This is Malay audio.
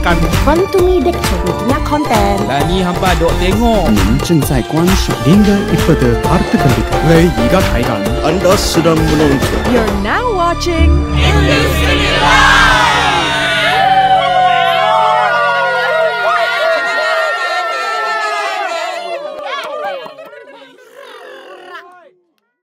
akan Fun to me Dexter punya konten. lah ni hampa dok tengok. 您正在观赏您的이쁘드 아르트클릭 왜 이가 다이간 Anda sedang menonton You're now watching INDICINELIVE!